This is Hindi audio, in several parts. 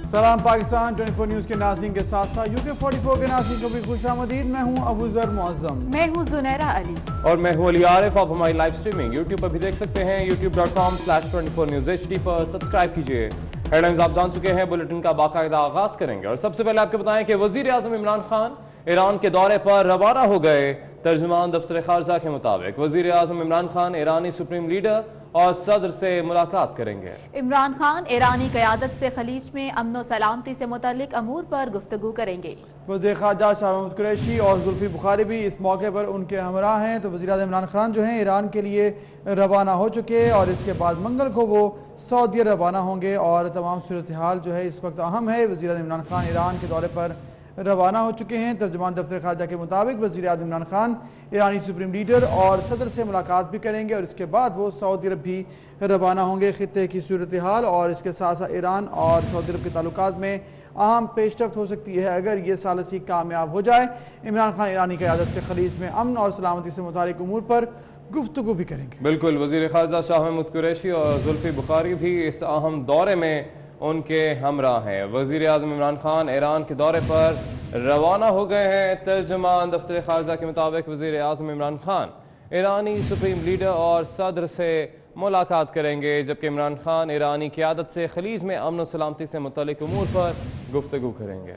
सलाम पाकिस्तान 24 न्यूज़ के नाज़रीन के साथ साथ UK 44 के नाज़रीन को भी खुशामदीद। मैं हूं अबू ज़र मुअज़्ज़म। मैं हूं ज़ेहरा अली और मैं हूं अली आरिफ। आप हमारी लाइव स्ट्रीमिंग YouTube पर भी देख सकते हैं। youtube.com/24newshd पर सब्सक्राइब कीजिए। हेडलाइंस आप जान चुके हैं, बुलेटिन का बाकायदा आगाज करेंगे और सबसे पहले आपको बताएं कि वज़ीर आज़म इमरान खान ईरान के दौरे पर रवाना हो गए। तर्जुमान दफ्तर खारजा के मुताबिक वज़ीर आज़म इमरान खान ईरानी सुप्रीम लीडर और सदर से मुलाकात करेंगे। इमरान खान ईरानी क़यादत से खलीज में अमन व सलामती से मुतल्लिक अमूर पर गुफ्तगू करेंगे। वज़ीर ख़ारजा शाह महमूद कुरैशी और जुल्फ़ी बुखारी भी इस मौके पर उनके हमरा हैं। तो वज़ीर आज़म इमरान खान जो हैं ईरान के लिए रवाना हो चुके हैं और इसके बाद मंगल को वो सऊदी रवाना होंगे और तमाम सूरत हाल जो है इस वक्त अहम है। वज़ीर आज़म इमरान खान ईरान के दौरे पर रवाना हो चुके हैं। तर्जुमान दफ्तर खारजा के मुताबिक वज़ीर आज़म इमरान खान ईरानी सुप्रीम लीडर और सदर से मुलाकात भी करेंगे और इसके बाद वो सऊदी अरब भी रवाना होंगे। खित्ते की सूरत हाल और इसके साथ साथ ईरान और सऊदी अरब के ताल्लुकात में अहम पेशरफ्त हो सकती है अगर ये सालिसी कामयाब हो जाए। इमरान खान ईरानी क़यादत से खलीज में अमन और सलामती से मुतालिक उमूर पर गुफ्तगू भी करेंगे। बिल्कुल, वज़ीर ख़ारजा शाह महमूद कुरैशी और जुल्फ़ी बुखारी भी इस अहम दौरे में उनके हमरा हैं। वज़ीर आज़म इमरान खान ईरान के दौरे पर रवाना हो गए हैं। तर्जुमान दफ्तर खारजा के मुताबिक वज़ीर आज़म इमरान खान ईरानी सुप्रीम लीडर और सदर से मुलाकात करेंगे, जबकि इमरान खान ईरानी क़यादत से खलीज में अमन व सलामती से मुतल्लिक उमूर पर गुफ्तगू करेंगे।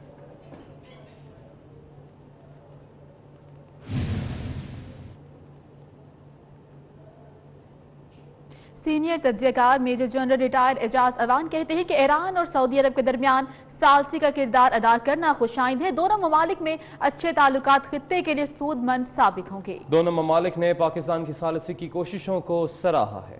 सीनियर तज्ज़ियाकार major general retired Ejaz Awan कहते हैं कि ईरान और सऊदी अरब के दरमियान सालसी का किरदार अदा करना खुशाइंद है। दोनों ममालिक में अच्छे ताल्लुकात खित्ते के लिए सूदमंद साबित होंगे। दोनों ममालिक ने पाकिस्तान की सालसी की कोशिशों को सराहा है।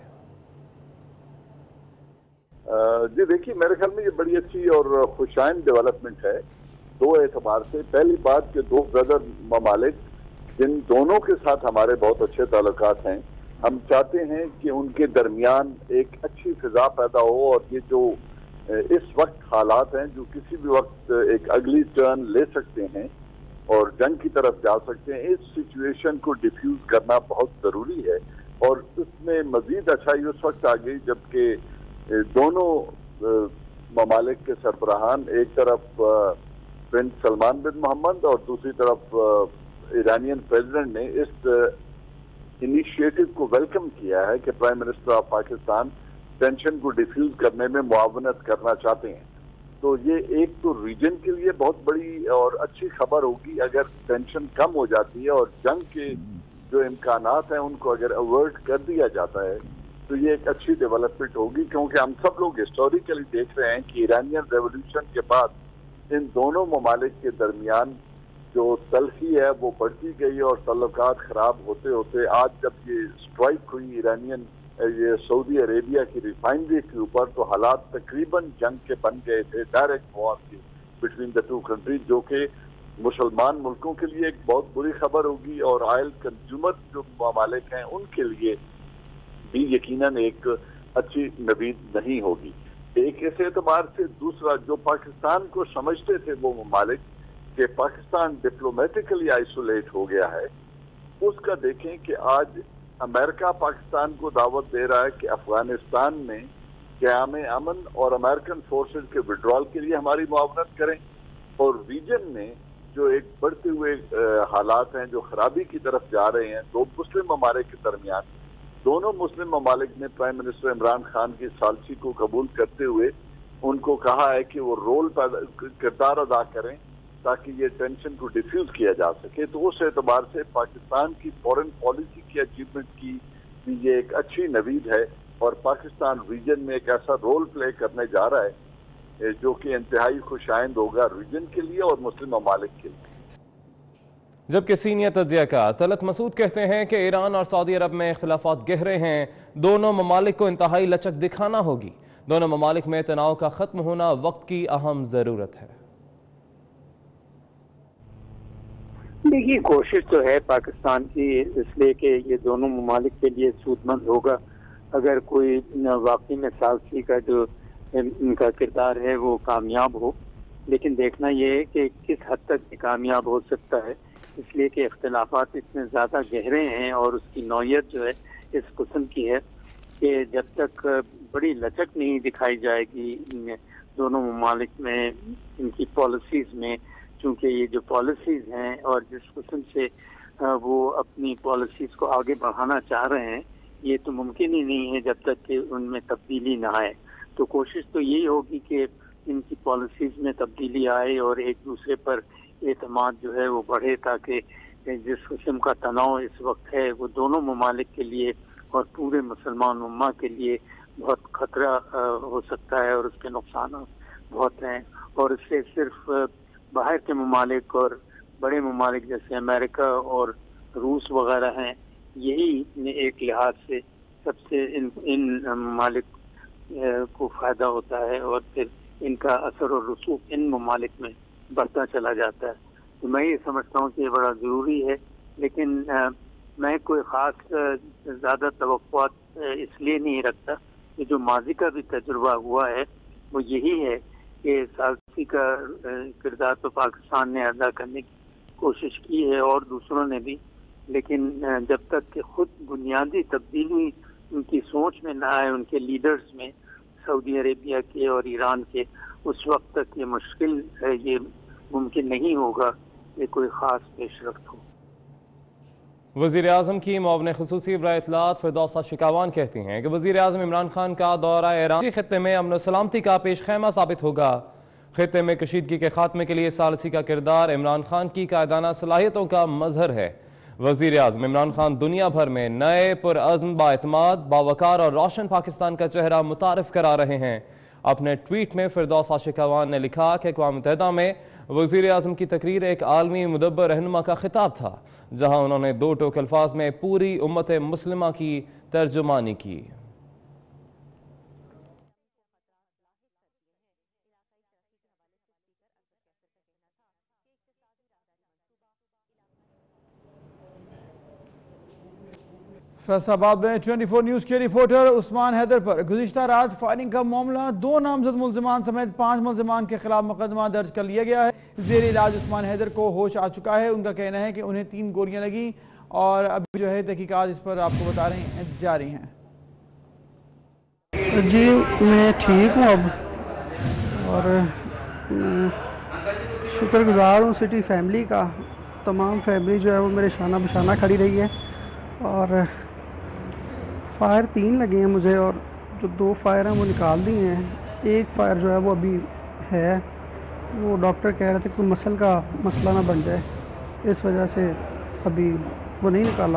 जी देखिए, मेरे ख्याल में ये बड़ी अच्छी और खुशाइंद डेवलपमेंट है दो एतबार से। पहली बात कि दो ब्रदर ममालिक जिन दोनों के साथ हमारे बहुत अच्छे ताल्लुकात हैं, हम चाहते हैं कि उनके दरमियान एक अच्छी फिजा पैदा हो और ये जो इस वक्त हालात हैं जो किसी भी वक्त एक अगली टर्न ले सकते हैं और जंग की तरफ जा सकते हैं, इस सिचुएशन को डिफ्यूज करना बहुत जरूरी है। और उसमें मजीद अच्छाई उस वक्त आ गई जबकि दोनों ममालिक के सरबराहान, एक तरफ प्रिंस सलमान बिन मोहम्मद और दूसरी तरफ ईरानियन प्रेसिडेंट ने इस इनिशिएटिव को वेलकम किया है कि prime minister of Pakistan tension को डिफ्यूज करने में मुआवनत करना चाहते हैं। तो ये एक तो रीजन के लिए बहुत बड़ी और अच्छी खबर होगी अगर टेंशन कम हो जाती है और जंग के जो इम्कानात हैं उनको अगर अवॉइड कर दिया जाता है तो ये एक अच्छी डेवलपमेंट होगी। क्योंकि हम सब लोग हिस्टोरिकली देख रहे हैं कि ईरानियन रेवोल्यूशन के बाद इन दोनों ममालिक के दरमियान जो तलखी है वो बढ़ती गई और ताल्लुकात खराब होते होते आज जब ये स्ट्राइक हुई ईरानियन ये सऊदी अरेबिया की रिफाइनरी के ऊपर, तो हालात तकरीबन जंग के बन गए थे, डायरेक्ट वॉर की बिटवीन द टू कंट्रीज, जो कि मुसलमान मुल्कों के लिए एक बहुत बुरी खबर होगी और ऑयल कंज्यूमर जो ममालिक हैं उनके लिए भी यकीनन एक अच्छी नवीद नहीं होगी। एक ऐसे एतबार से दूसरा, जो पाकिस्तान को समझते थे वो ममालिक कि पाकिस्तान डिप्लोमेटिकली आइसोलेट हो गया है, उसका देखें कि आज अमेरिका पाकिस्तान को दावत दे रहा है कि अफगानिस्तान में क़याम अमन और अमेरिकन फोर्सेस के विड्रॉल के लिए हमारी मुआवनत करें। और रीजन में जो एक बढ़ते हुए हालात हैं जो खराबी की तरफ जा रहे हैं दो मुस्लिम ममालिक के दरमियान, दोनों मुस्लिम ममालिक ने प्राइम मिनिस्टर इमरान खान की सालसी को कबूल करते हुए उनको कहा है कि वो रोल किरदार अदा करें ताकि ये टेंशन को डिफ्यूज किया जा सके। तो उस एतबार से पाकिस्तान की फॉरेन पॉलिसी की अचीवमेंट की भी ये एक अच्छी नवीद है और पाकिस्तान रीजन में एक ऐसा रोल प्ले करने जा रहा है जो कि इंतहाई खुशाइंद होगा रीजन के लिए और मुस्लिम ममालिक के लिए। जबकि सीनियर तज्ज़ियाकार तलत मसूद कहते हैं कि ईरान और सऊदी अरब में इख्तिलाफात गहरे हैं, दोनों ममालिक को इंतहाई लचक दिखाना होगी। दोनों ममालिक में तनाव का खत्म होना वक्त की अहम जरूरत है। देखिए, कोशिश तो है पाकिस्तान की इसलिए कि ये दोनों ममालिक के लिए सूदमंद होगा अगर कोई वाकई में सालसी का जो इनका किरदार है वो कामयाब हो। लेकिन देखना ये है कि किस हद तक ये कामयाब हो सकता है, इसलिए कि इख्तिलाफात इतने ज़्यादा गहरे हैं और उसकी नौयत जो है इस किस्म की है कि जब तक बड़ी लचक नहीं दिखाई जाएगी इन दोनों ममालिक में, इनकी पॉलिसीज में, क्योंकि ये जो पॉलिसीज हैं और जिस किस्म से वो अपनी पॉलिसीज को आगे बढ़ाना चाह रहे हैं, ये तो मुमकिन ही नहीं है जब तक कि उनमें तब्दीली ना आए। तो कोशिश तो यही होगी कि इनकी पॉलिसीज में तब्दीली आए और एक दूसरे पर एतमाद जो है वो बढ़े, ताकि जिस किस्म का तनाव इस वक्त है वो दोनों ममालिक के लिए और पूरे मुसलमान उम्मा के लिए बहुत खतरा हो सकता है और उसके नुकसान बहुत हैं। और इससे सिर्फ बाहर के ममालिक और बड़े ममालिक जैसे अमेरिका और रूस वगैरह हैं, यही एक लिहाज से सबसे इन ममालिक को फ़ायदा होता है और फिर इनका असर और रसूख इन ममालिक में बढ़ता चला जाता है। तो मैं ये समझता हूँ कि ये बड़ा ज़रूरी है, लेकिन मैं कोई ख़ास ज़्यादा तवक्कुआत इसलिए नहीं रखता कि जो माजी का भी तजुर्बा हुआ है वो यही है कि सालसी का किरदार तो पाकिस्तान ने अदा करने की कोशिश की है और दूसरों ने भी, लेकिन जब तक कि खुद बुनियादी तब्दीली उनकी सोच में ना आए, उनके लीडर्स में, सऊदी अरेबिया के और ईरान के, उस वक्त तक ये मुश्किल है, ये मुमकिन नहीं होगा कि कोई ख़ास पेशरफ्त हो। वज़ीर आज़म की मुआविन ख़ुसूसी बराए इत्तलात फिरदौसा शिकावान कहती हैं कि वज़ीर आज़म इमरान खान का दौरा ईरान खित्ते में अमन सलामती का पेश खैमा साबित होगा। खित्ते में कशीदगी के खात्मे के लिए सालसी का किरदार इमरान खान की कायदाना सलाहियतों का मजहर है। वज़ीर आज़म इमरान खान दुनिया भर में नए पुरअज़्म, बाएतमाद, बावकार और रोशन पाकिस्तान का चेहरा मुतारिफ करा रहे हैं। अपने ट्वीट में फिरदौसा शिकावान ने लिखा कि अक़वाम मुत्तहिदा में वज़ीर आज़म की तकरीर एक आलमी मुदब्बर रहनुमा का खिताब था, जहाँ उन्होंने दो टोक अल्फाज में पूरी उम्मत मुस्लिमा की तर्जुमानी की। फैसलाबाद में 24 न्यूज़ के रिपोर्टर उस्मान हैदर पर गुज़िश्ता रात फायरिंग का मामला, 2 नामजद मुल्ज़िमान समेत 5 मुल्ज़िमान के खिलाफ मुकदमा दर्ज कर लिया गया है। ज़ेर इलाज उस्मान हैदर को होश आ चुका है। उनका कहना है कि उन्हें 3 गोलियां लगी और अभी जो है तहकीकात इस पर आपको बता रहे हैं जारी हैं। जी मैं ठीक हूँ अब, और शुक्रगुजार हूँ सिटी फैमिली का। तमाम फैमिली जो है वो मेरे शाना बशाना खड़ी रही है, और फायर 3 लगे हैं मुझे, और जो 2 फायर हैं वो निकाल दिए हैं। एक फायर जो है वो अभी है, वो डॉक्टर कह रहे थे कि मसल का मसला ना बन जाए, इस वजह से अभी वो नहीं निकाला।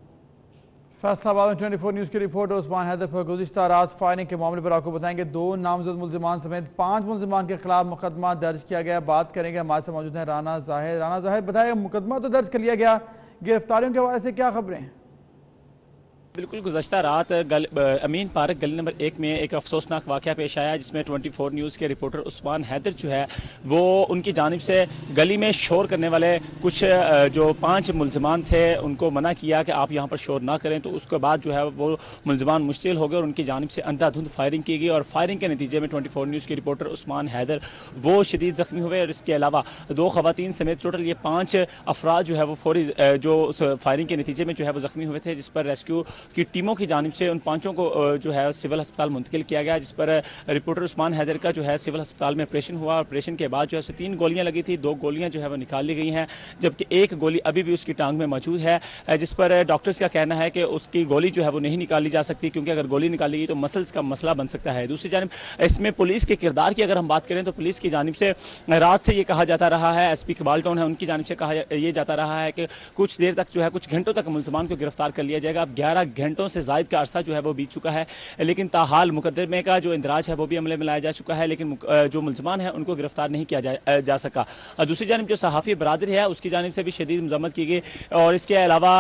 फैसलाबाद में 24 न्यूज़ की रिपोर्टर उस्मान हैदर पर गुज़िश्ता रात फायरिंग के मामले पर आपको बताएंगे 2 नामजद मुल्ज़िमान समेत 5 मुल्ज़िमान के खिलाफ मुकदमा दर्ज किया गया। बात करेंगे, हमारे साथ मौजूद हैं राना ज़ाहिर। राना ज़ाहिर, बताइए मुकदमा तो दर्ज कर लिया गया, गिरफ्तारियों के हवाले से क्या खबरें हैं? बिल्कुल, गुज़श्ता रात अमीन पार्क गली नंबर 1 में एक अफसोसनाक वाक़या पेश आया, जिसमें 24 न्यूज़ के रिपोर्टर उस्मान हैदर जो है वो उनकी जानिब से गली में शोर करने वाले कुछ जो 5 मुल्ज़िमान थे उनको मना किया कि आप यहाँ पर शोर ना करें। तो उसके बाद जो है वो मुल्ज़िमान मुश्तिल हो गए और उनकी जानिब से अंधाधुंध फायरिंग की गई, और फायरिंग के नतीजे में 24 न्यूज़ के रिपोर्टर उस्मान हैदर वो शदीद ज़ख्मी हुए। और इसके अलावा 2 ख़वातीन समेत टोटल ये 5 अफराद जो है वो फौरी जो फायरिंग के नतीजे में जो है वो ज़ख्मी हुए थे, जिस पर रेस्क्यू की टीमों की जानिब से उन 5 को जो है सिविल अस्पताल मुंतकिल किया गया, जिस पर रिपोर्टर उस्मान हैदर का जो है सिविल अस्पताल में ऑपरेशन हुआ। ऑपरेशन के बाद जो है 3 गोलियां लगी थी, 2 गोलियां जो है वो निकाल ली गई हैं, जबकि 1 गोली अभी भी उसकी टांग में मौजूद है, जिस पर डॉक्टर्स का कहना है कि उसकी गोली जो है वो नहीं निकाली जा सकती, क्योंकि अगर गोली निकाली गई तो मसल्स का मसला बन सकता है। दूसरी जानिब इसमें पुलिस के किरदार की अगर हम बात करें तो पुलिस की जानिब से रात से ये कहा जाता रहा है, SP इकबाल टाउन है उनकी जानिब से कहा यह जाता रहा है कि कुछ देर तक जो है कुछ घंटों तक मुल्ज़िमान को गिरफ्तार कर लिया जाएगा। अब 11 घंटों से ज़ायद का अरसा जो है वो बीत चुका है, लेकिन ताहाल मुकदमे का जो इंदराज है वो भी अमले में लाया जा चुका है, लेकिन जो मुल्ज़िमान है उनको गिरफ्तार नहीं किया जा सका। दूसरी जानिब जो सहाफ़ी बरादरी है उसकी जानिब से भी शदीद मज़म्मत की गई, और इसके अलावा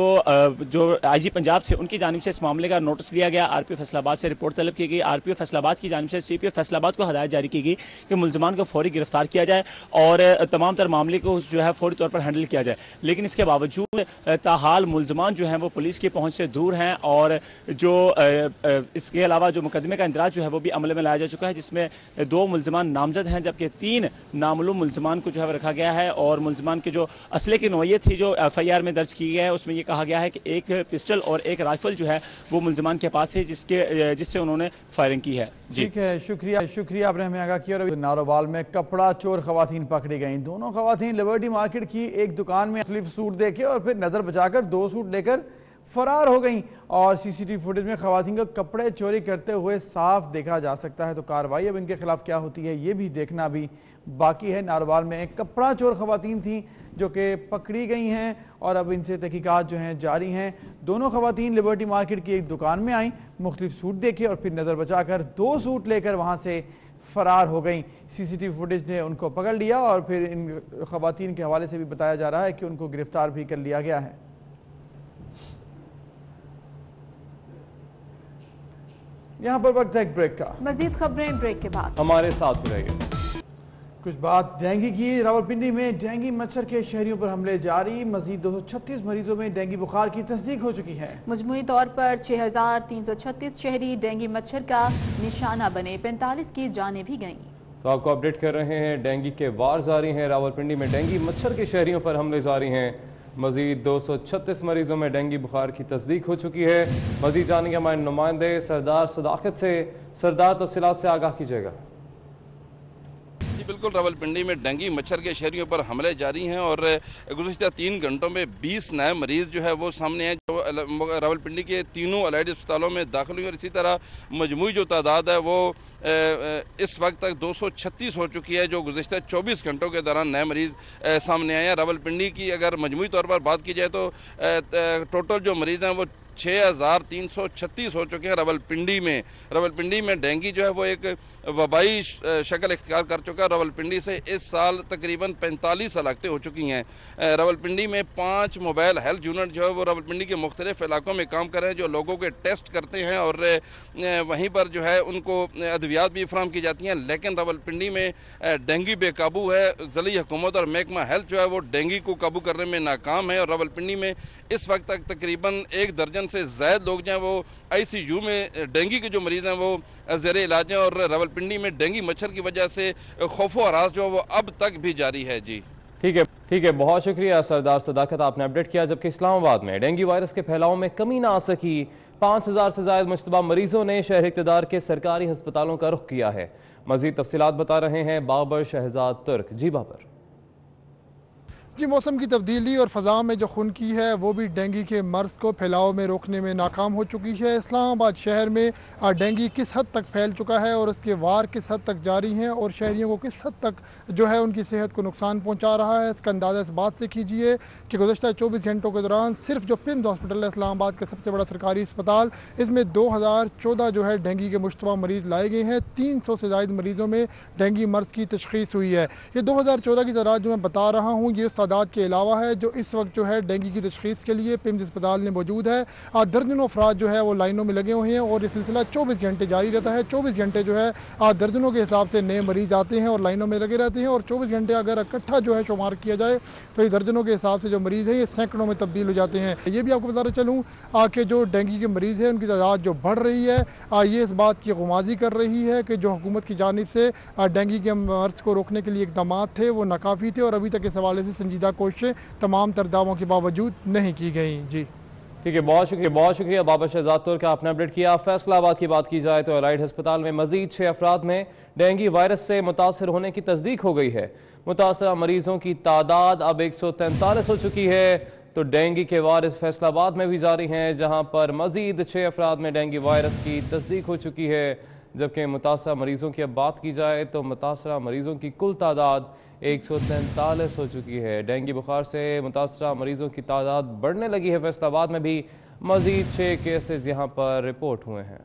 जो IG पंजाब थे उनकी जानिब से इस मामले का नोटिस लिया गया। RPO फैसलाबाद से रिपोर्ट तलब की गई। RPO फैसलाबाद की जानिब से CPO फैसलाबाद को हदायत जारी की गई कि मुल्ज़िमान को फौरी गिरफ्तार किया जाए और तमाम तर मामले को जो है फौरी तौर पर हैंडल किया जाए, लेकिन इसके बावजूद ताहाल मुल्ज़िमान जो हैं वो पुलिस की पहुँच से मंजूर हैं और जो इसके अलावा जो मुकदमे का इंदराज जो है वो भी अमल में लाया जा चुका है, जिसमें 2 मुलजमान नामजद हैं जबकि 3 नामालूम मुलजमान को जो है रखा गया है। और मुलजमान की जो असले की नौयत थी जो FIR में दर्ज की गई है उसमें ये कहा गया है कि एक पिस्टल और एक राइफल जो है वो मुलजमान के पास है जिससे उन्होंने फायरिंग की है। ठीक है, शुक्रिया आपने हमें आगाह किया। और नारोवाल में कपड़ा चोर खवातीन पकड़ी गई। दोनों खवातीन लिबर्टी मार्केट की एक दुकान में मुख्तलिफ सूट देखे और फिर नजर बचाकर 2 सूट लेकर फरार हो गई। और CCTV फुटेज में खवातीन को कपड़े चोरी करते हुए साफ देखा जा सकता है। तो कार्रवाई अब इनके खिलाफ क्या होती है ये भी देखना भी बाकी है। नारोवाल में एक कपड़ा चोर खवातीन थी जो कि पकड़ी गई हैं और अब इनसे तहकीकात जो हैं जारी हैं। दोनों खवातीन लिबर्टी मार्केट की एक दुकान में आई, मुख्तलिफ सूट देखे और फिर नज़र बचाकर 2 सूट लेकर वहाँ से फरार हो गई। CCTV फुटेज ने उनको पकड़ लिया और फिर इन खवातीन के हवाले से भी बताया जा रहा है कि उनको गिरफ्तार भी कर लिया गया है। यहाँ पर वक्त है एक ब्रेक का। मजीद खबरें ब्रेक के बाद। हमारे साथ रहिए। कुछ बात डेंगू की। रावलपिंडी में डेंगू मच्छर के शहरियों पर हमले जारी। मजीद 236 मरीजों में डेंगू बुखार की तस्दीक हो चुकी है। मजमूई तौर पर 6336 शहरी डेंगू मच्छर का निशाना बने, 45 की जानें भी गईं। तो आपको अपडेट कर रहे हैं, डेंगू के वार जारी हैं। रावलपिंडी में डेंगू मच्छर के शहरियों पर हमले जारी हैं। मजीद 236 मरीजों में डेंगू बुखार की तस्दीक हो चुकी है। मजीद जानेंगे हमारे नुमाइंदे सरदार सदाकत से। सरदार तफसीलात से आगाह कीजिएगा। बिल्कुल, रावलपिंडी में डेंगू मच्छर के शहरियों पर हमले जारी हैं और गुज़िश्ता 3 घंटों में 20 नए मरीज़ जो है वो सामने आए जो रावलपिंडी के तीनों अलाइड अस्पतालों में दाखिल हुई। और इसी तरह मजमूई जो तादाद है वो इस वक्त तक 236 हो चुकी है जो गुज़िश्ता 24 घंटों के दौरान नए मरीज़ सामने आए हैं। रावलपिंडी की अगर मजमूई तौर पर बात की जाए तो टोटल जो मरीज़ हैं वो 6336 हो चुके हैं। रावलपिंडी में डेंगू जो है वो एक वबाई शक्ल इख्तियार कर चुका है। रावलपिंडी से इस साल तकरीबन 45 हलाकतें हो चुकी हैं। रावलपिंडी में 5 मोबाइल हेल्थ यूनिट जो है वो रावलपिंडी के मुख्तलिफ इलाकों में काम कर रहे हैं जो लोगों के टेस्ट करते हैं और वहीं पर जो है उनको अद्वियात भी फराहम की जाती हैं। लेकिन रावलपिंडी में डेंगू बेकाबू है। ज़िली हुकूमत और महकमा हेल्थ जो है वो डेंगू को काबू करने में नाकाम है और रावलपिंडी में इस वक्त तक तकरीबन 1 दर्जन से ज़ायद लोग जो हैं वो ICU में डेंगू के जो मरीज़ हैं वो ज़ेरे इलाज हैं और रावलपिंडी में डेंगू मच्छर की वजह से खौफो हरास जो है वो अब तक भी जारी है। जी ठीक है, बहुत शुक्रिया सरदार सदाकत, आपने अपडेट किया। जबकि इस्लामाबाद में डेंगू वायरस के फैलाव में कमी ना आ सकी, 5000 से ज़ायद मुश्तबा मरीजों ने शहर इक़्तिदार के सरकारी अस्पतालों का रुख किया है। मज़ीद तफसीलात बता रहे हैं बाबर शहजाद तुर्क। जी बाबर। जी, मौसम की तब्दीली और फ़ज़ा में जो खुनकी है वो भी डेंगू के मर्ज़ को फैलाव में रोकने में नाकाम हो चुकी है। इस्लामाबाद शहर में डेंगू किस हद तक फैल चुका है और उसके वार किस हद तक जारी हैं और शहरियों को किस हद तक जो है उनकी सेहत को नुकसान पहुँचा रहा है, इसका अंदाज़ा इस बात से कीजिए कि गुज़श्ता 24 घंटों के दौरान सिर्फ जो पिम्स हॉस्पिटल है इस्लामाबाद का सबसे बड़ा सरकारी अस्पताल, इसमें 2014 जो है डेंगू के मुश्तबा मरीज़ लाए गए हैं। 300 से ज़ायद मरीज़ों में डेंगू मर्ज़ की तशख़ीस हुई है। ये 2014 की तादाद जो मैं बता रहा हूँ ये तादाद के अलावा है जो इस वक्त जो है डेंगू की तशख़ीस के लिए पिम्स अस्पताल में मौजूद है। दर्जनों अफराद जो है वो लाइनों में लगे हुए हैं और ये सिलसिला 24 घंटे जारी रहता है। 24 घंटे जो है दर्जनों के हिसाब से नए मरीज़ आते हैं और लाइनों में लगे रहते हैं और 24 घंटे अगर इकट्ठा जो है शुमार किया जाए तो ये दर्जनों के हिसाब से जो मरीज़ हैं ये सैकड़ों में तब्दील हो जाते हैं। ये भी आपको बताना चलूँ कि जो डेंगू के मरीज़ हैं उनकी तादाद जो बढ़ रही है ये इस बात की गुमाजी कर रही है कि जो हुकूमत की जानिब से डेंगू के मर्ज़ को रोकने के लिए इक़दाम थे वो नाकाफ़ी थे और अभी तक इस हवाले से संजीदा कोशिशें तमाम तर दावों के बावजूद नहीं की गई। जी ठीक है, बहुत शुक्रिया बाबर शहजाद तुर्क का आपने अपडेट किया। फैसलाबाद की बात की जाए तो एलाइड अस्पताल में मजीद 6 अफराद में डेंगू वायरस से मुतासर होने की तस्दीक हो गई है। मुतासरा मरीजों की तादाद अब 143 हो चुकी है। तो डेंगू के वायरस फैसलाबाद में भी जारी हैं जहां पर मजीद 6 अफराद में डेंगू वायरस की तस्दीक हो चुकी है। जबकि मुतासरा मरीजों की अब बात की जाए तो मुतासरा मरीजों की कुल तादाद 143 हो चुकी है। डेंगू बुखार से मुतासरा मरीजों की तादाद बढ़ने लगी है। फैसलाबाद में भी मजीद 6 केसेस यहाँ पर रिपोर्ट हुए हैं।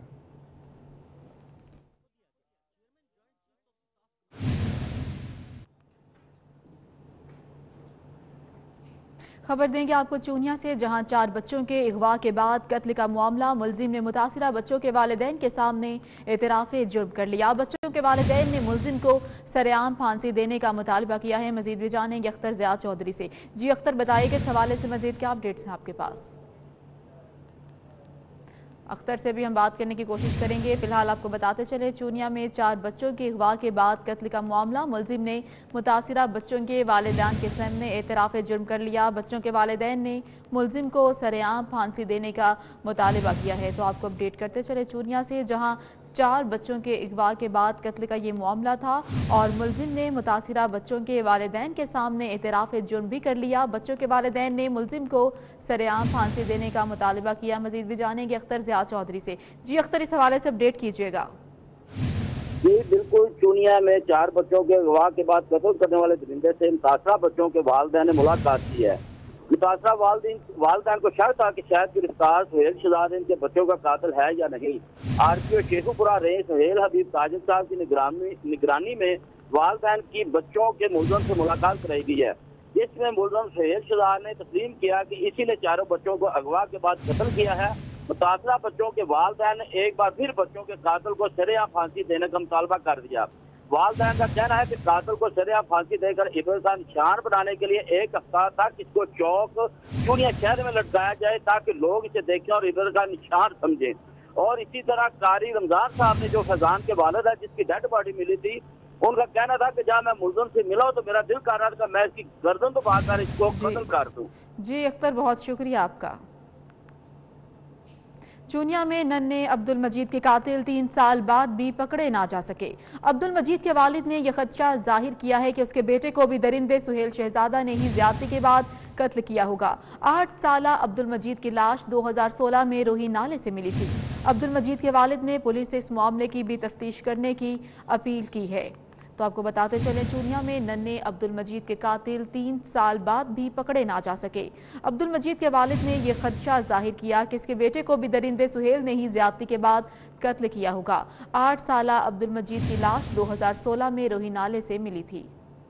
खबर देंगे आपको चूनिया से, जहां 4 बच्चों के अगवा के बाद कत्ल का मामला। मुलजिम ने मुतासिरा बच्चों के वालिदैन के सामने एतराफ़ जुर्म कर लिया। बच्चों के वालिदैन ने मुलजिम को सरेआम फांसी देने का मुतालबा किया है। मजीद भी जानेंगे अख्तर ज़िया चौधरी से। जी अख्तर, बताइए कि इस हवाले से मजीद क्या अपडेट्स हैं आपके पास? अख्तर से भी हम बात करने की कोशिश करेंगे। फिलहाल आपको बताते चले, चूनिया में 4 बच्चों के अगवा के बाद कत्ल का मामला। मुलजिम ने मुतासिरा बच्चों के वालिदैन के सामने एतराफ़ जुर्म कर लिया। बच्चों के वालिदैन ने मुलजिम को सरेआम फांसी देने का मुतालबा किया है। तो आपको अपडेट करते चले चूनिया से, जहाँ 4 बच्चों के अगवा के बाद कत्ल का ये मामला था और मुलजिम ने मुतासिरा बच्चों के वालिदैन के सामने एतराफ़ जुर्म भी कर लिया। बच्चों के वालिदैन ने मुलजिम को सरेआम फांसी देने का मुतालबा किया। मजीद भी जानेंगे अख्तर ज़ियाद चौधरी से। जी अख्तर, इस हवाले से अपडेट कीजिएगा। जी बिल्कुल, चूनिया में 4 बच्चों के अगवा के बाद कत्ल करने वाले दरिंदे से मुतासरा बच्चों के वालिदैन ने मुलाकात की है। मुतासरा वालिदैन को शक था कि शायद गिरफ्तार सुहेल शहजाद इनके बच्चों का कातिल है या नहीं। RPO शेखुपुरा रेंज सुहेल हबीब साजिद साहब की निगरानी में वालिदैन की बच्चों के मुलजम से मुलाकात कराई गई है, जिसमें मुलजम सुहेल शहजाद ने तस्लीम किया कि इसी ने 4 बच्चों को अगवा के बाद कत्ल किया है। मुतासरा बच्चों के वालिदैन ने एक बार फिर बच्चों के कातिल को सरेआम फांसी देने का मुतालबा कर दिया। वालिदैन का कहना है कि कातिल को सरेआम फांसी देकर इब्रत का निशान बनाने के लिए 1 हफ्ता तक इसको चौक चूनिया शहर में लटकाया जाए ताकि लोग इसे देखें और इब्रत का निशान समझें। और इसी तरह कारी रमजान साहब ने, जो फैजान के वालिद है जिसकी डेड बॉडी मिली थी, उनका कहना था कि जब मैं मुलजिम से मिला तो मेरा दिल कर रहा था मैं इसकी गर्दन तो बाहर इसको कत्ल कर दूं। जी अख्तर, बहुत शुक्रिया आपका। चूनिया में नन्हे अब्दुल मजीद के कातिल 3 साल बाद भी पकड़े ना जा सके। अब्दुल मजीद के वालिद ने यह खदशा जाहिर किया है कि उसके बेटे को भी दरिंदे सुहेल शहजादा ने ही ज्यादती के बाद कत्ल किया होगा। 8 साला अब्दुल मजीद की लाश 2016 में रोही नाले से मिली थी। अब्दुल मजीद के वालिद ने पुलिस से इस मामले की भी तफ्तीश करने की अपील की है। तो आपको बताते चले, चूनिया में नन्हे अब्दुल मजीद के कातिल 3 साल बाद भी पकड़े ना जा सके। अब्दुल मजीद के वालिद ने यह खदशा जाहिर किया कि इसके बेटे को भी दरिंदे सुहेल ने ही ज्यादती के बाद कत्ल किया होगा। 8 साला अब्दुल मजीद की लाश 2016 में रोही नाले से मिली थी।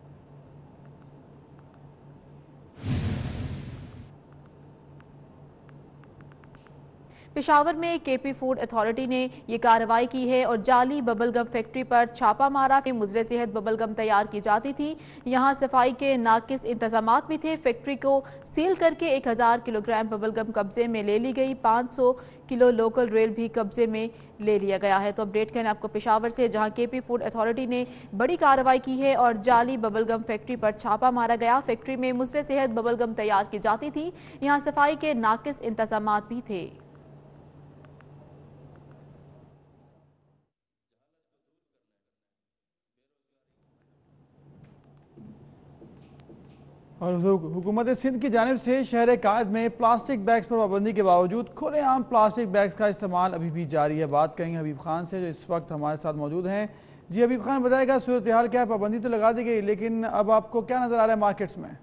पेशावर में KP फूड अथॉरिटी ने ये कार्रवाई की है और जाली बबलगम फैक्ट्री पर छापा मारा। मुजरे सेहत बबलगम तैयार की जाती थी, यहाँ सफाई के नाकिस इंतजामात भी थे। फैक्ट्री को सील करके 1000 किलोग्राम बबलगम कब्जे में ले ली गई। 500 किलो लोकल रेल भी कब्जे में ले लिया गया है। तो अपडेट करें आपको पेशावर से, जहाँ KP फूड अथॉरिटी ने बड़ी कार्रवाई की है और जाली बबलगम फैक्ट्री पर छापा मारा गया। फैक्ट्री में मुजरे सेहत बबलगम तैयार की जाती थी, यहाँ सफाई के नाकिस इंतजामात भी थे। और हुकूमत सिंध की जानिब से शहर कायद में प्लास्टिक बैग्स पर पाबंदी के बावजूद खुलेआम प्लास्टिक बैग्स का इस्तेमाल अभी भी जारी है। बात करेंगे हबीब खान से, जो इस वक्त हमारे साथ मौजूद हैं। जी हबीब खान, बताएगा सूरत हाल क्या है? पाबंदी तो लगा दी गई, लेकिन अब आपको क्या नज़र आ रहा है मार्केट्स में?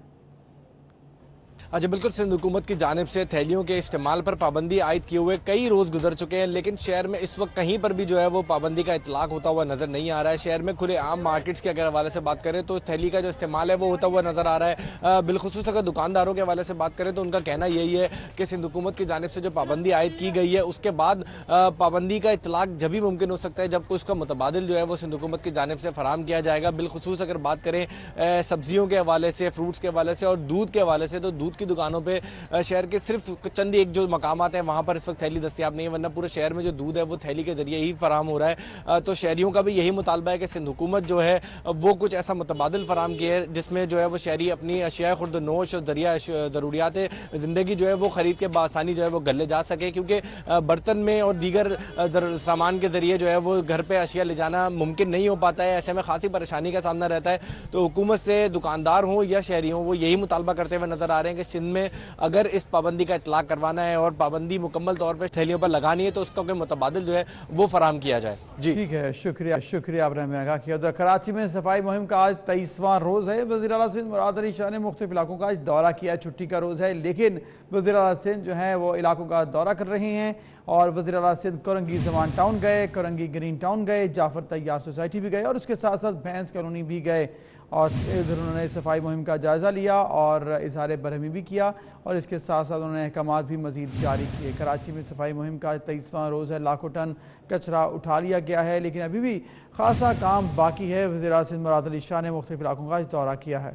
अच्छा, बिल्कुल, सिंध हुकूमत की जानिब से थैलियों के इस्तेमाल पर पाबंदी आयद किए हुए कई रोज़ गुजर चुके हैं, लेकिन शहर में इस वक्त कहीं पर भी जो है वो पाबंदी का इतलाक होता हुआ नज़र नहीं आ रहा है। शहर में खुले आम मार्केट्स के अगर हवाले से बात करें तो थैली का जो इस्तेमाल है वो होता हुआ नज़र आ रहा है। बिलखुसूस अगर दुकानदारों के हवाले से बात करें तो उनका कहना यही है कि सिंध हुकूमत की जानिब से जो पाबंदी आयद की गई है उसके बाद पाबंदी का इतलाक जब भी मुमकिन हो सकता है जब उसका मुतबादिल जो है वो सिंध हुकूमत की जानिब से फराम किया जाएगा। बिलखुसूस अगर बात करें सब्जियों के हवाले से, फ्रूट्स के हवाले से और दूध के हवाले से, तो दूध की दुकानों पर शहर के सिर्फ चंद एक जो मकामात हैं वहाँ पर इस वक्त थैली दस्तियाब नहीं है, वरना पूरे शहर में जो दूध है वो थैली के जरिए ही फराम हो रहा है। तो शहरियों का भी यही मुतालबा है कि सिंध हुकूमत जो है वो कुछ ऐसा मुतबादिल फराम किए जिसमें जो है वो शहरी अपनी अशिया खुर्द नोश और जरिया ज़रूरियात ज़िंदगी जो है वो ख़रीद के बासानी जो है वो घर ले जा सके, क्योंकि बर्तन में और दीगर सामान के ज़रिए जो है वो घर पर अशिया ले जाना मुमकिन नहीं हो पाता है। ऐसे में खासी परेशानी का सामना रहता है। तो हुकूमत से दुकानदार हों या शहरी हों वो यही मुतालबा करते हुए नज़र आ रहे हैं कि सिंध में अगर इस पाबंदी का इतलाक करवाना है और पाबंदी मुकम्मल तौर पर थैलियों पर लगानी है तो उसका कोई मुतबादिल जो है वो फराम किया जाए। जी ठीक है, शुक्रिया आपने हमें आगाह किया। तो कराची में सफाई मुहिम का आज 23वां रोज़ है। वज़ीर आला सिंध मुराद अली शाह ने मुख्तलिफ इलाकों का आज दौरा किया। छुट्टी का रोज़ है, लेकिन वज़ीर आला सिंध जो है वो इलाकों का दौरा कर रहे हैं। और वज़ीर आला सिंध कोरंगी जमान टाउन गए, कोरंगी ग्रीन टाउन गए, जाफर तैयार सोसाइटी भी गए और उसके साथ साथ भैंस कॉलोनी भी गए और इधर उन्होंने सफाई मुहिम का जायज़ा लिया और इज़हार बरहमी भी किया और इसके साथ साथ उन्होंने अहकामात भी मज़ीद जारी किए। कराची में सफाई मुहिम का 23वां रोज़ है। लाखों टन कचरा उठा लिया गया है, लेकिन अभी भी खासा काम बाकी है। वज़ीर आला सिंध मुराद अली शाह ने मुख्तलिफ इलाकों का दौरा किया है।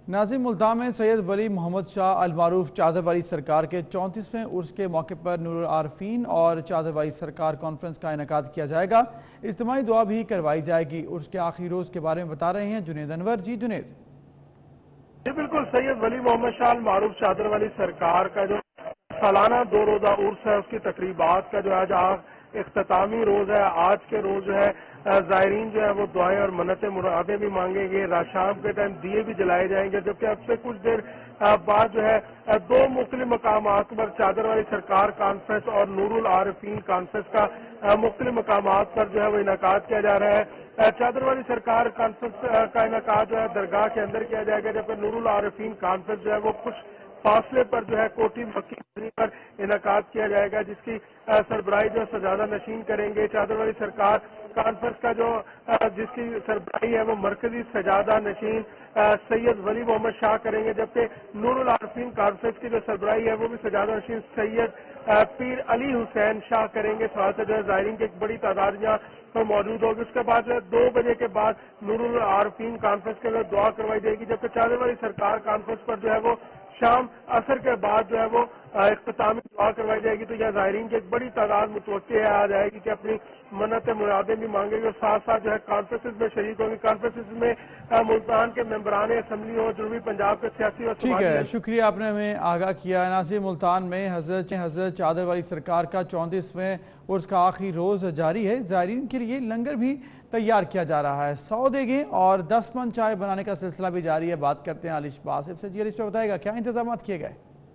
नासिम, मुल्तान में सैयद वली मोहम्मद शाह अल मारूफ चादर वाली सरकार के 34वें उर्स के मौके पर नूरुल आरफीन और चादर वाली सरकार कॉन्फ्रेंस का इनेकाद किया जाएगा। इज्तिमाई दुआ भी करवाई जाएगी। उर्स के आखिरी रोज़ के बारे में बता रहे हैं जुनेद अनवर। जी जुनेद। जी बिल्कुल, सैयद वली मोहम्मद शाह अल मारूफ चादर वाली सरकार का जो सालाना 2 रोज़ा उर्स है उसकी तकरीबात का जो आज इख्तितामी रोज़ है। आज के रोज़ जो है ज़ायरीन जो है वो दुआएं और मन्नतें मुरादें भी मांगेंगे। शाम के टाइम दिए भी जलाए जाएंगे, जबकि अब से कुछ देर बाद जो है 2 मुख्तलिफ मकामात पर चादर वाली सरकार कॉन्फ्रेंस और नूरुल आरफीन कॉन्फ्रेंस का मुख्तलिफ मकामात पर जो है वो इनेकाद किया जा रहा है। चादर वाली सरकार कॉन्फ्रेंस का इनेकाद जो है दरगाह के अंदर किया जाएगा, जबकि नूरुल आरफीन कॉन्फ्रेंस जो है वो कुछ फासले पर जो है कोठी मक्की पर इनेकाद किया जाएगा, जिसकी सरबराही जो सजादा नशीन करेंगे। चादर वाली सरकार कॉन्फ्रेंस का जो जिसकी सरबराही है वो मरकजी सजादा नशीन सैयद वली मोहम्मद शाह करेंगे, जबकि नूरुल आरफीन कॉन्फ्रेंस की जो सरबराही है वो भी सजादा नशीन सैयद पीर अली हुसैन शाह करेंगे। साथ जो है ज़ायरीन की एक बड़ी तादाद यहाँ पर मौजूद होगी। उसके बाद जो है 2 बजे के बाद नूरुल आरफीन कॉन्फ्रेंस के लिए दुआ करवाई जाएगी, जबकि चादर वाली सरकार कॉन्फ्रेंस पर जो है वो शाम असर के बाद जो है वो इख्तितामी दुआ करवाई जाएगी। तो यह ज़ायरीन की एक बड़ी तादाद मुतवक्किल है आ जाएगी कि अपनी मन्नतें मुरादें भी मांगेंगे और साथ साथ जो है कॉन्फ्रेंसेस में शरीक होंगे। कॉन्फ्रेंसेस में मुल्तान के मेंबरान असम्बली और जनूबी पंजाब के सियासी और ठीक है, शुक्रिया, आपने हमें आगाह किया। नासिम, मुल्तान में हजरत चादर वाली सरकार का 34वें उर्स का आखिरी रोज़ जारी है। ज़ायरीन के लिए लंगर भी तैयार किया जा रहा है। 100 देगें और 10 मन चाय बनाने का सिलसिला भी जारी है। बात करते हैं आलिश बासिफ से। जी, आलिश पे बताएगा क्या इंतजाम किए गए?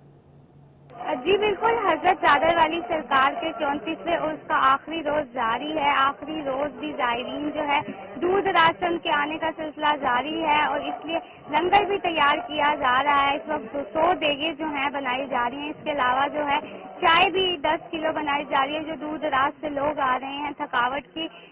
जी बिल्कुल, हजरत चादर वाली सरकार के 34वें उर्स का आखिरी रोज जारी है। आखिरी रोज भी ज़ायरीन जो है दूर दराज से उनके आने का सिलसिला जारी है और इसलिए लंगर भी तैयार किया जा रहा है। इस वक्त 100 देगें जो हैं बनाई जा रही हैं। इसके अलावा जो है चाय भी 10 किलो बनाई जा रही है। जो दूर दराज से लोग आ रहे हैं थकावट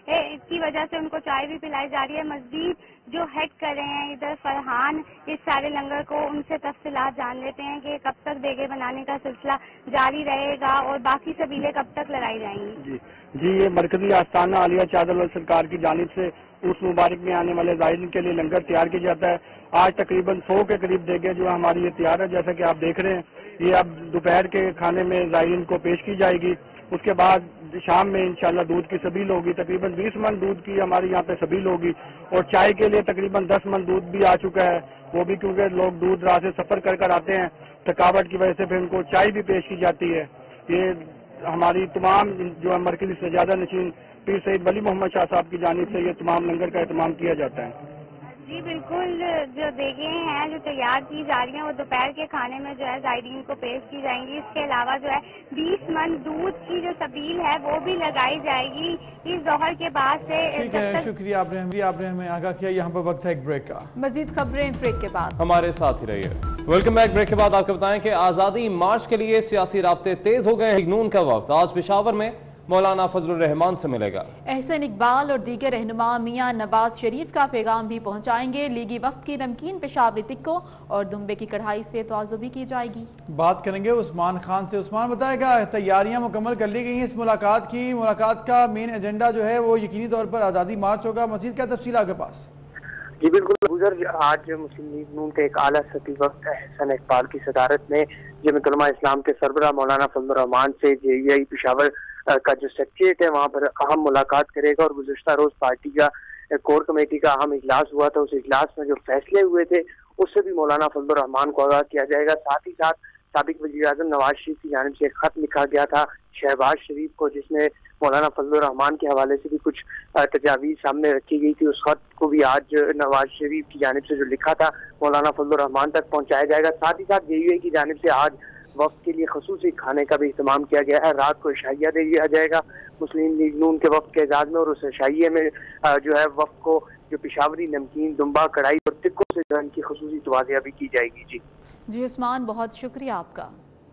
की वजह से उनको चाय भी पिलाई जा रही है। मस्जिद जो हेड कर रहे हैं इधर फरहान इस सारे लंगर को, उनसे तफसीलात जान लेते हैं कि कब तक देगे बनाने का सिलसिला जारी रहेगा और बाकी सबीलें कब तक लगाई जाएंगी। जी, ये मरकजी आस्थाना आलिया चादर वाली सरकार की जानिब से उस मुबारक में आने वाले ज़ायरीन के लिए लंगर तैयार किया जाता है। आज तकरीबन 100 के करीब देगे जो हमारी ये तैयार है, जैसा कि आप देख रहे हैं। ये अब दोपहर के खाने में ज़ायरीन को पेश की जाएगी। उसके बाद शाम में इंशाल्लाह दूध की सबील होगी। तकरीबन 20 मन दूध की हमारे यहाँ पे सबील होगी और चाय के लिए तकरीबन 10 मन दूध भी आ चुका है। वो भी क्योंकि लोग दूर दराज से सफर कर आते हैं, थकावट की वजह से फिर उनको चाय भी पेश की जाती है। ये हमारी तमाम जो है मरकजी सजादा नशीन पीर सैयद वली मोहम्मद शाह साहब की जानिब से ये तमाम लंगर का एहतमाम किया जाता है। जी बिल्कुल, जो देगें हैं जो तैयार की जा रही हैं वो दोपहर के खाने में जो है ज़ायरीन को पेश की जाएंगी। इसके अलावा जो है 20 मन दूध की जो सबील है वो भी लगाई जाएगी इस दोहर के बाद से। ठीक है, शुक्रिया, आपने हमें आगाह किया। यहाँ पर वक्त है एक ब्रेक का। मजीद खबरें ब्रेक के बाद। हमारे साथ ही रहिए। Welcome back. ब्रेक के बाद आपको बताएं कि आज़ादी मार्च के लिए सियासी राब्ते तेज हो गए। नून का वक्त आज पेशावर में मौलाना फजलुर रहमान से मिलेगा। एहसन इकबाल और दीगर रहनुमा मियां नवाज शरीफ का पैगाम भी पहुंचाएंगे। लीगी वफ्द की नमकीन पेशावरी टिक्कों और दुम्बे की कढ़ाई से तवाज़ु भी की जाएगी। बात करेंगे उस्मान खान से। उस्मान बताएगा तैयारियां मुकम्मल कर ली गई हैं इस मुलाकात की। मुलाकात का मेन एजेंडा जो है वो यकीनी तौर पर आज़ादी मार्च होगा। मज़ीद क्या तफसील आपके पास? जी बिल्कुल गुजर, आज मुस्लिम लीग नून के एक आला सती वक्त एहसन इकबाल की सदारत में जमीयत उलमा इस्लाम के सरबराह मौलाना फजलुर रहमान से JEI पेशावर का जो सेक्रेटरीट है वहाँ पर अहम मुलाकात करेगा। और गुज़श्ता रोज पार्टी का कोर कमेटी का अहम इजलास हुआ था। उस इजलास में जो फैसले हुए थे उससे भी मौलाना फजलुर रहमान को आगाह किया जाएगा। साथ ही साथ साबिक वज़ीर-ए-आज़म नवाज शरीफ की जानिब से एक खत लिखा गया था शहबाज शरीफ को, जिसमें मौलाना फजलुर रहमान के हवाले से भी कुछ तजावीज़ सामने रखी गई थी। उस खत को भी आज नवाज शरीफ की जानिब से जो लिखा था मौलाना फजलुर रहमान तक पहुँचाया जाएगा। साथ ही साथ JEI की जानिब से आज वक्त के लिए खसूसी खाने का भी इस्तेमाल किया गया है। रात को इशाइया दे दिया जाएगा मुस्लिम लीग नून के वक्त के एजाज में, और उस इशाइये में जो है वक्त को जो पेशावरी नमकीन दुम्बा कढ़ाई और टिक्कों से जो इनकी खसूसी तवाज़िया भी की जाएगी। जी उस्मान, बहुत शुक्रिया आपका।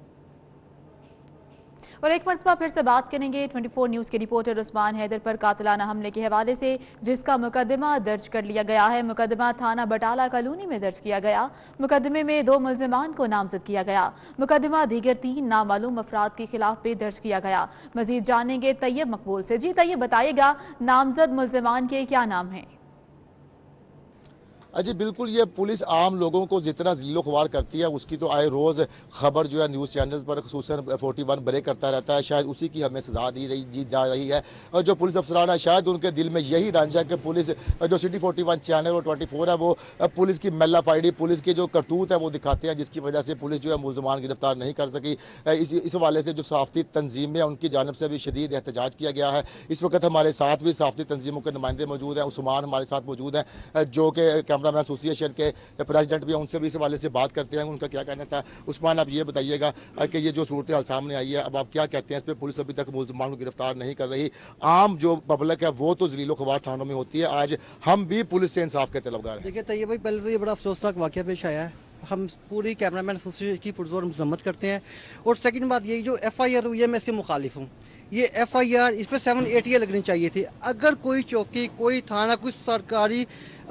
और एक मरतबा फिर से बात करेंगे 24 न्यूज़ के रिपोर्टर उस्मान हैदर पर कातिलाना हमले के हवाले से, जिसका मुकदमा दर्ज कर लिया गया है। मुकदमा थाना बटाला कॉलोनी में दर्ज किया गया। मुकदमे में 2 मुल्ज़िमान को नामजद किया गया। मुकदमा दीगर 3 नामालूम अफराद के खिलाफ भी दर्ज किया गया। मजीद जानेंगे तैयब मकबूल से। जी तैयब, बताइएगा नामजद मुल्ज़िमान के क्या नाम हैं? जी बिल्कुल, ये पुलिस आम लोगों को जितना ज़िल्लो ख्वार करती है उसकी तो आए रोज़ खबर जो है न्यूज़ चैनल्स पर खुसूसन 41 ब्रेक करता रहता है। शायद उसी की हमें सजा दी जा रही है। और जो पुलिस अफसरान है शायद उनके दिल में यही रंज है कि पुलिस जो सिटी 41 चैनल और 24 है वो पुलिस की मेलाफाइडी, पुलिस की जो करतूत है वो दिखाते हैं, जिसकी वजह से पुलिस जो है मुलजमान गिरफ्तार नहीं कर सकी। इस हवाले से जो सहाफ़ती तंजीमें उनकी जानिब से भी शदीद एहतजाज किया गया है। इस वक्त हमारे साथ भी सहाफ़ती तंजीमों के नुमाइंदे मौजूद हैं। उस्मान हमारे साथ मौजूद हैं जो कि कैमरामैन एसोसिएशन के प्रेसिडेंट भी हैं, उनसे भी इस हवाले से बात करते हैं उनका क्या कहना था। उस्मान, आप ये बताइएगा कि ये जो सूरत हाल सामने आई है, अब आप क्या कहते हैं इस पर? पुलिस अभी तक मुलजमान को गिरफ्तार नहीं कर रही, आम जो पब्लिक है वो तो ज़लीलो ख्वार थानों में होती है। आज हम भी पुलिस से इंसाफ के तलबगार हैं। देखिए तैयब भाई, पहले तो ये बड़ा अफसोसनाक वाक़या पेश आया है, हम पूरी कैमरामैन एसोसिएशन की पुरजोर मजम्मत करते हैं। और सेकंड बात ये जो FIR हुई है, मैं इसके मुखालिफ हूँ। ये FIR इस पर 780 लगनी चाहिए थी। अगर कोई चौकी, कोई थाना, कुछ सरकारी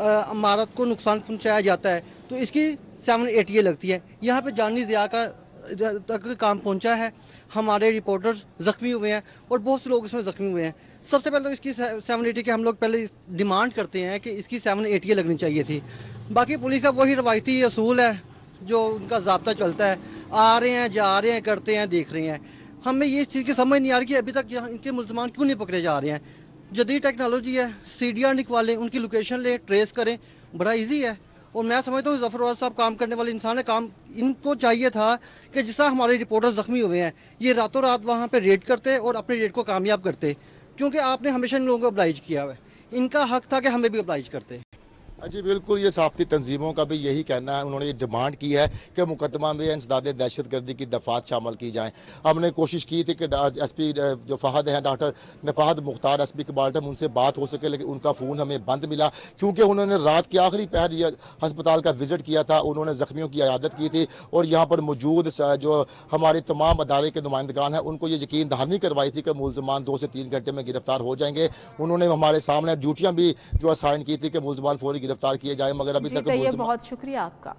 इमारत को नुकसान पहुँचाया जाता है तो इसकी 780 लगती है। यहाँ पे जानी ज़िया का तक काम पहुँचा है, हमारे रिपोर्टर्स ज़ख्मी हुए हैं और बहुत से लोग इसमें ज़ख्मी हुए हैं। सबसे पहले तो इसकी 780 के हम लोग पहले डिमांड करते हैं कि इसकी 780 लगनी चाहिए थी। बाकी पुलिस का वही रवायती असूल है जो उनका ज़ाब्ता चलता है, आ रहे हैं, जा रहे हैं, करते हैं, देख रहे हैं। हमें ये चीज़ की समझ नहीं आ रही कि अभी तक यहाँ इनके मुल्ज़मान क्यों नहीं पकड़े जा रहे हैं। जदीद टेक्नोलॉजी है, CDR निकालें, उनकी लोकेशन लें, ट्रेस करें, बड़ा ईजी है। और मैं समझता हूँ ज़फ़र साहब काम करने वाले इंसान है। काम इनको चाहिए था कि जिस तरह हमारे रिपोर्टर ज़ख्मी हुए हैं, ये रातों रात वहाँ पर रेड करते और अपने रेड को कामयाब करते, क्योंकि आपने हमेशा इन लोगों को oblige किया हुआ है। इनका हक था कि हमें भी oblige करते। जी बिल्कुल, ये सहाफ़ती तंजीमों का भी यही कहना है। उन्होंने ये डिमांड की है कि मुकदमा में इंसदाद दहशतगर्दी की दफ़ात शामिल की जाएँ। हमने कोशिश की थी कि SP जो फ़हद हैं, डॉक्टर नफ़हद मुख्तार SP के बाल्टम, उनसे बात हो सके, लेकिन उनका फ़ोन हमें बंद मिला क्योंकि उन्होंने रात के आखिरी पहर हस्पताल का विज़िट किया था। उन्होंने ज़ख्मियों की इयादत की थी और यहाँ पर मौजूद जो हमारे तमाम अदारे के नुमाइंदगान हैं उनको ये यकीन दहानी करवाई थी कि मुलजमान 2 से 3 घंटे में गिरफ्तार हो जाएंगे। उन्होंने हमारे सामने ड्यूटियाँ भी जो असाइन की थी कि मुलजमान फौरी गिरफ्तार किए जाए, मगर अभी तक बहुत शुक्रिया आपका।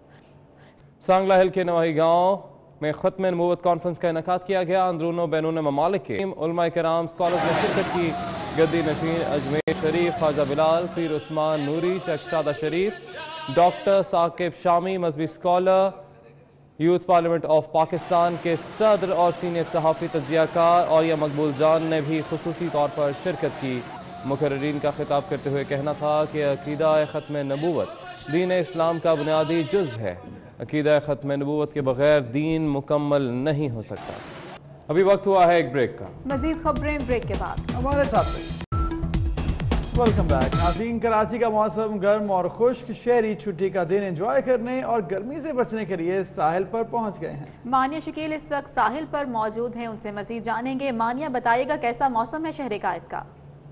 सांगला हिल के नवाही गांव में खत्म नबूवत कॉन्फ्रेंस का इनेकाद किया गया। अंदरूनो बैरून ममालिक के उलमा कराम स्कॉलर्स ने शिरकत की। गद्दी नशीन अजमेर शरीफ, ख्वाजा बिलाल, पीर उस्मान नूरी, चकसादा शरीफ, डॉक्टर साकिब शामी, मजहबी scholar, youth parliament of Pakistan के सदर और सीनियर सहाफ़ी तज्ज़ियाकार और या मकबूल जान ने भी खुसूसी तौर पर शिरकत की। मुकर्रीन का खिताब करते हुए कहना था कि अकीदा ख़त्म नबूवत दीन इस्लाम का बुनियादी जुज़ है। अकीदा ख़त्म नबूवत के बगैर दीन मुकम्मल नहीं हो सकता। अभी वक्त हुआ है एक ब्रेक का। मज़ीद खबरें ब्रेक के बाद हमारे साथ वेलकम बैक। नाज़रीन, कराची का मौसम गर्म और खुश्क, शहरी छुट्टी का दिन एंजॉय करने और गर्मी से बचने के लिए साहिल पर पहुंच गए हैं। मानिया शकील इस वक्त साहिल पर मौजूद हैं, उनसे मज़ीद जानेंगे। मानिया, बताइएगा कैसा मौसम है शहर कायद का?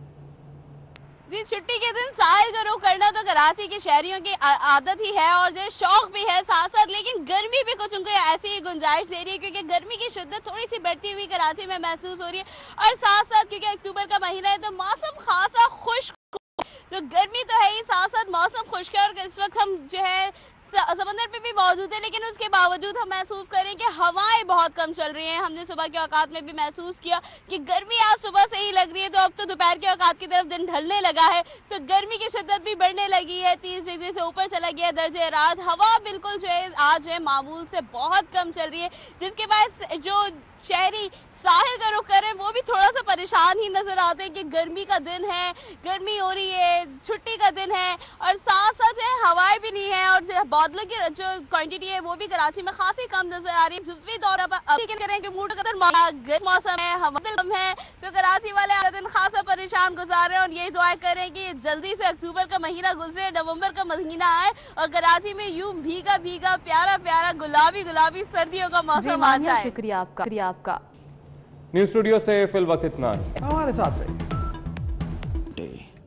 जी, छुट्टी के दिन साहिल का रुख करना तो कराची के शहरियों की आदत ही है और जो शौक भी है साथ साथ, लेकिन गर्मी भी कुछ उनको ऐसी गुंजाइश दे रही है क्योंकि गर्मी की शिद्दत थोड़ी सी बढ़ती हुई कराची में महसूस हो रही है। और साथ साथ क्योंकि अक्टूबर का महीना है तो मौसम खासा खुश्क, तो गर्मी तो है ही, साथ साथ मौसम खुश्क है। और इस वक्त हम जो है समंदर पे भी मौजूद है, लेकिन उसके बावजूद हम महसूस करें कि हवाएं बहुत कम चल रही हैं। हमने सुबह के औकात में भी महसूस किया कि गर्मी आज सुबह से ही लग रही है, तो अब तो दोपहर के औकात की तरफ दिन ढलने लगा है तो गर्मी की शिद्दत भी बढ़ने लगी है। 30 डिग्री से ऊपर चला गया दर्जे रात। हवा बिल्कुल जो है आज है मामूल से बहुत कम चल रही है, जिसके बाद जो शहरी साहिल का रुख कर रहे हैं वो भी थोड़ा सा परेशान ही नजर आते हैं कि गर्मी का दिन है, गर्मी हो रही है, छुट्टी का दिन है और साथ साथ जो है हवाएं भी नहीं है और बादलों की जो क्वांटिटी है वो भी कराची में खासी कम नजर आ रही है। जुज़वी तौर पर अभी कह रहे हैं कि मूड कदर मौसम है, हवा कम है, तो कराची वाले आए दिन खासा परेशान गुजार रहे हैं और यही दुआ करें कि जल्दी से अक्टूबर का महीना गुजरे, नवम्बर का महीना आए और कराची में यूं भीगा भीगा प्यारा प्यारा गुलाबी गुलाबी सर्दियों का मौसम आ जाए। शुक्रिया आपका। न्यूज़ स्टूडियो से फिल वक्त इतना। हमारे साथ रहिए।